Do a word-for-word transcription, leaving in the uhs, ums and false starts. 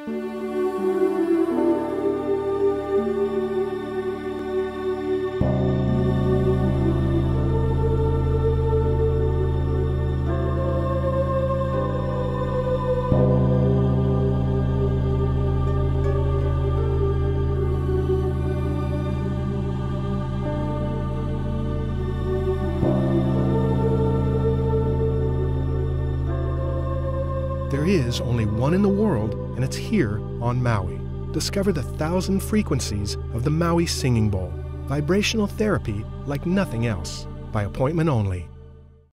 There is only one in the world, and it's here on Maui. Discover the thousand frequencies of the Maui Singing Bowl. Vibrational therapy like nothing else. By appointment only.